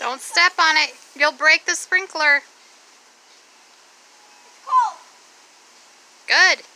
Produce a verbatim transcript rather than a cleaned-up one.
Don't step on it. You'll break the sprinkler. It's cold. Good.